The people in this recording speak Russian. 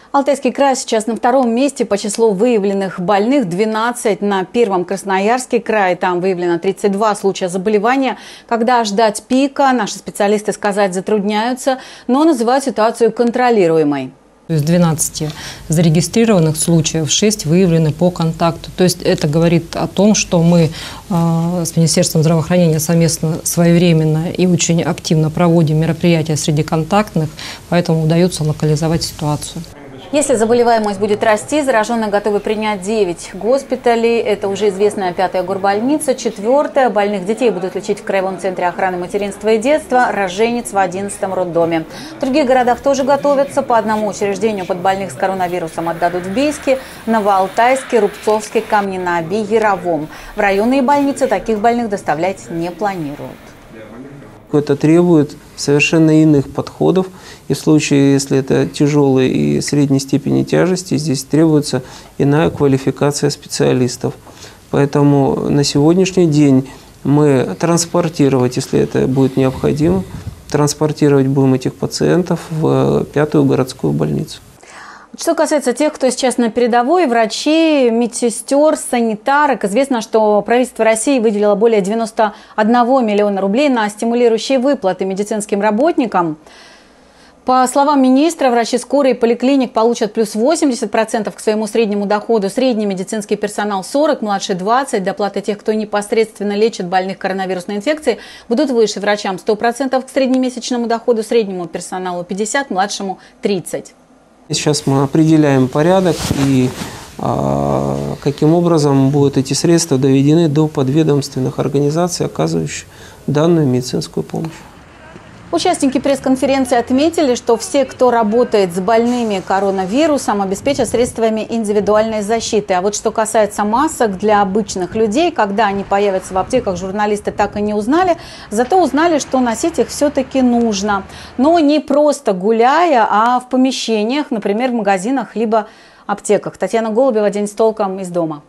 Алтайский край сейчас на втором месте по числу выявленных больных, 12 на первом Красноярский край. Там выявлено 32 случая заболевания. Когда ждать пика, наши специалисты сказать затрудняются, но называют ситуацию контролируемой. Из 12 зарегистрированных случаев 6 выявлены по контакту. То есть это говорит о том, что мы с Министерством здравоохранения совместно, своевременно и очень активно проводим мероприятия среди контактных, поэтому удается локализовать ситуацию. Если заболеваемость будет расти, зараженных готовы принять 9 госпиталей. Это уже известная 5-я горбольница. 4-я. Больных детей будут лечить в Краевом центре охраны материнства и детства. Роженец в 11-м роддоме. В других городах тоже готовятся. По одному учреждению под больных с коронавирусом отдадут в Бийске, Новоалтайске, Рубцовске, Камне-на-Оби, Яровом. В районные больницы таких больных доставлять не планируют. Это требует совершенно иных подходов. И в случае, если это тяжелые и средней степени тяжести, здесь требуется иная квалификация специалистов. Поэтому на сегодняшний день мы транспортировать, если это будет необходимо, транспортировать будем этих пациентов в 5-ю городскую больницу. Что касается тех, кто сейчас на передовой, врачей, медсестер, санитарок, известно, что правительство России выделило более 91 миллиона рублей на стимулирующие выплаты медицинским работникам. По словам министра, врачи скорой и поликлиник получат плюс 80% к своему среднему доходу. Средний медицинский персонал 40%, младший 20%. Доплаты тех, кто непосредственно лечит больных коронавирусной инфекцией, будут выше. Врачам 100% к среднемесячному доходу, среднему персоналу 50%, младшему 30%. Сейчас мы определяем порядок и каким образом будут эти средства доведены до подведомственных организаций, оказывающих данную медицинскую помощь. Участники пресс-конференции отметили, что все, кто работает с больными коронавирусом, обеспечат средствами индивидуальной защиты. А вот что касается масок для обычных людей, когда они появятся в аптеках, журналисты так и не узнали. Зато узнали, что носить их все-таки нужно. Но не просто гуляя, а в помещениях, например, в магазинах либо аптеках. Татьяна Голубева, «День с толком», из дома.